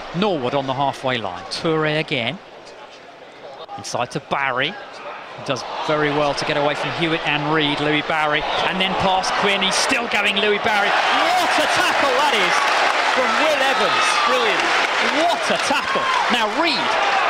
Norwood on the halfway line. Toure again. Inside to Barry. He does very well to get away from Hewitt and Reid. Louis Barry. And then past Quinn. He's still going, Louis Barry. What a tackle that is from Will Evans. Brilliant. What a tackle. Now Reid